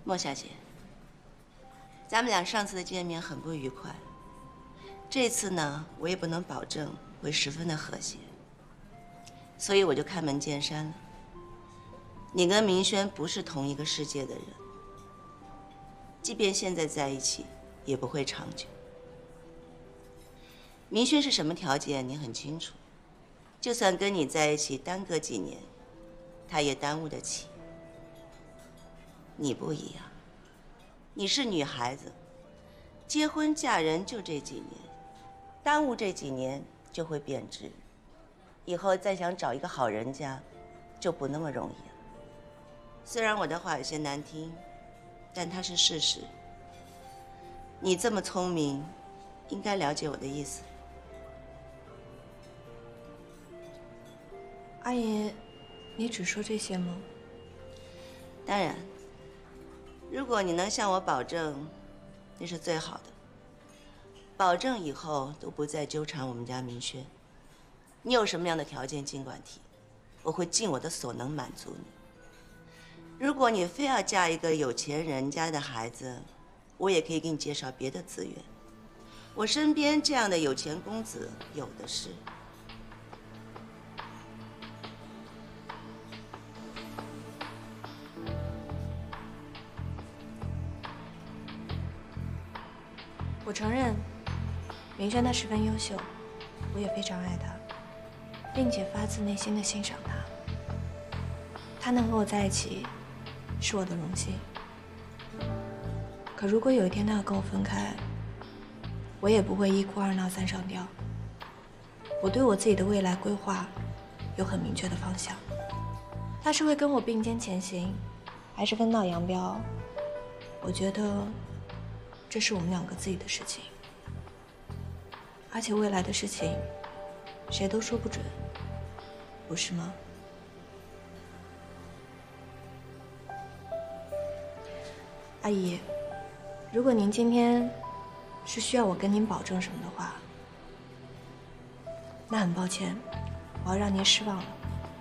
莫小姐，咱们俩上次的见面很不愉快，这次呢，我也不能保证会十分的和谐，所以我就开门见山了。你跟明轩不是同一个世界的人，即便现在在一起，也不会长久。明轩是什么条件，你很清楚，就算跟你在一起耽搁几年，他也耽误得起。你不一样，你是女孩子，结婚嫁人就这几年，耽误这几年就会变质，以后再想找一个好人家，就不那么容易了。虽然我的话有些难听，但它是事实。你这么聪明，应该了解我的意思。 阿姨，你只说这些吗？ 当然，如果你能向我保证，那是最好的。保证以后都不再纠缠我们家明轩。你有什么样的条件尽管提，我会尽我的所能满足你。如果你非要嫁一个有钱人家的孩子，我也可以给你介绍别的资源。我身边这样的有钱公子有的是。 我承认，明轩他十分优秀，我也非常爱他，并且发自内心的欣赏他。他能和我在一起，是我的荣幸。可如果有一天他要跟我分开，我也不会一哭二闹三上吊。我对我自己的未来规划有很明确的方向。他是会跟我并肩前行，还是分道扬镳？我觉得这是我们两个自己的事情。而且未来的事情，谁都说不准，不是吗？阿姨，如果您今天是需要我跟您保证什么的话，那很抱歉，我要让您失望了。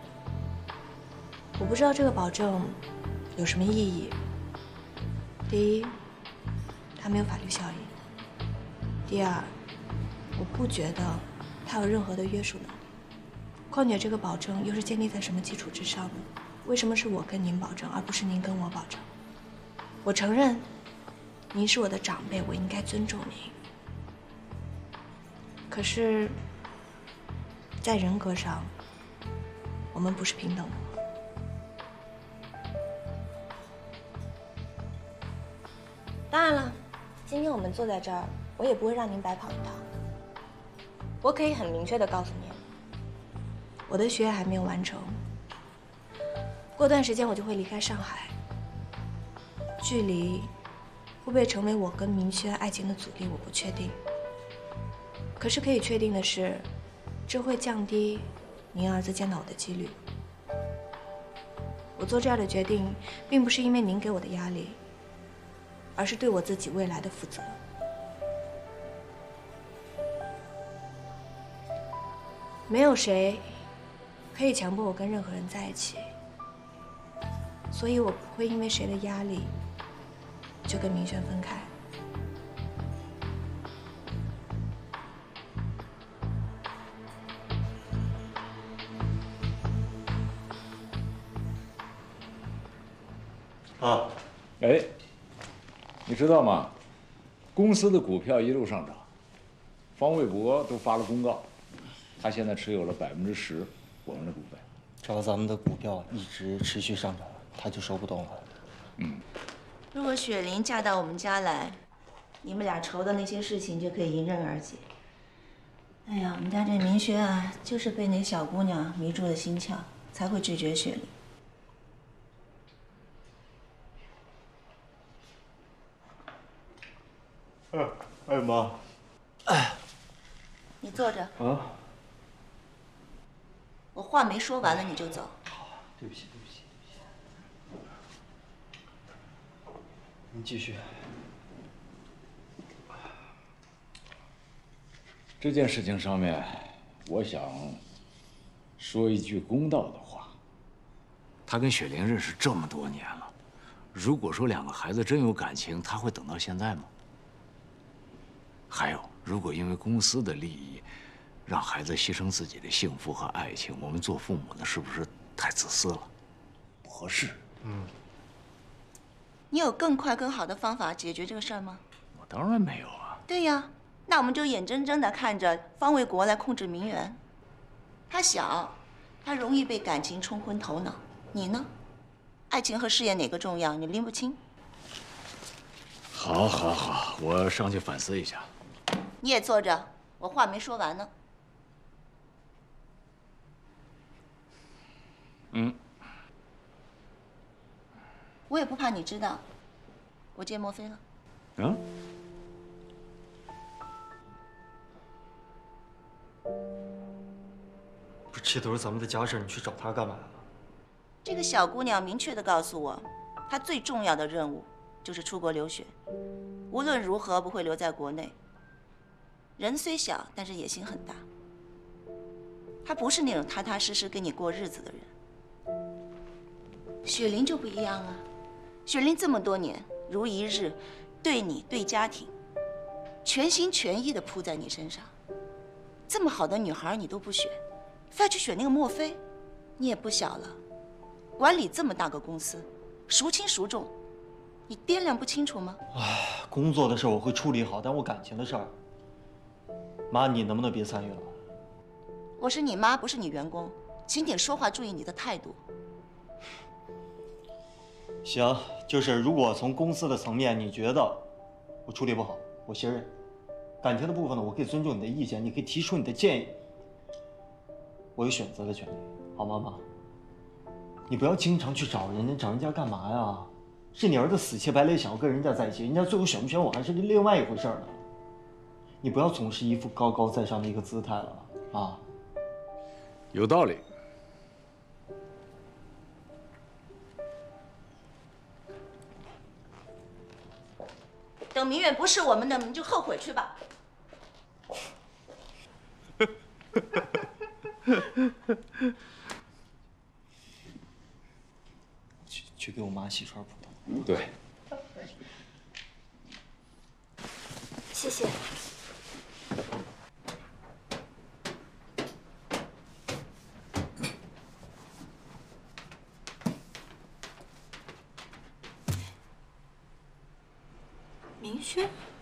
我不知道这个保证有什么意义。第一，它没有法律效应；第二，我不觉得它有任何的约束能力。况且这个保证又是建立在什么基础之上呢？为什么是我跟您保证，而不是您跟我保证？我承认，您是我的长辈，我应该尊重您。可是，在人格上，我们不是平等的吗？当然了，今天我们坐在这儿，我也不会让您白跑一趟。我可以很明确地告诉您，我的学业还没有完成，过段时间我就会离开上海。距离会不会成为我跟明轩爱情的阻力，我不确定。可是可以确定的是，这会降低您儿子见到我的几率。我做这样的决定，并不是因为您给我的压力，而是对我自己未来的负责。没有谁可以强迫我跟任何人在一起，所以我不会因为谁的压力就跟明轩分开。 啊， 哎，你知道吗？公司的股票一路上涨，方卫博都发了公告，他现在持有了10%我们的股份。 只要咱们的股票一直持续上涨，他就收不动了。 如果雪玲嫁到我们家来，你们俩愁的那些事情就可以迎刃而解。哎呀，我们家这明轩啊，就是被那小姑娘迷住了心窍，才会拒绝雪玲。 哎妈， 你坐着。 啊， 我话没说完了你就走。 对不起，对不起，对不起。您继续。 这件事情上面，我想说一句公道的话。他跟雪玲认识这么多年了， 如果说两个孩子真有感情，他会等到现在吗？还有，如果因为公司的利益，让孩子牺牲自己的幸福和爱情，我们做父母的是不是太自私了？ 不合适。 你有更快更好的方法解决这个事儿吗？ 我当然没有啊。 对呀，那我们就眼睁睁地看着方卫国来控制明媛。他小，他容易被感情冲昏头脑。你呢？爱情和事业哪个重要？你拎不清。 好，好，好，我上去反思一下。 你也坐着，我话没说完呢。我也不怕你知道，我见莫非了。 嗯？ 不是，这都是咱们的家事，你去找他干嘛呀？ 这个小姑娘明确地告诉我，她最重要的任务就是出国留学，无论如何不会留在国内。人虽小，但是野心很大。她不是那种踏踏实实跟你过日子的人。雪玲就不一样啊，雪玲这么多年如一日，对你对家庭，全心全意地扑在你身上。这么好的女孩你都不选，非要去选那个莫非，你也不小了。管理这么大个公司，孰轻孰重，你掂量不清楚吗？ 工作的事我会处理好，但我感情的事儿，妈，你能不能别参与了？ 我是你妈，不是你员工，请你说话注意你的态度。 行，就是如果从公司的层面你觉得我处理不好，我卸任。感情的部分呢，我可以尊重你的意见，你可以提出你的建议，我有选择的权利，好吗，妈？你不要经常去找人家干嘛呀？是你儿子死乞白赖想要跟人家在一起，人家最后选不选我还是另外一回事呢。你不要总是一副高高在上的一个姿态了啊！ 有道理。 等明远不是我们的，你就后悔去吧。 去给我妈洗串葡萄。 对。 谢谢。明轩。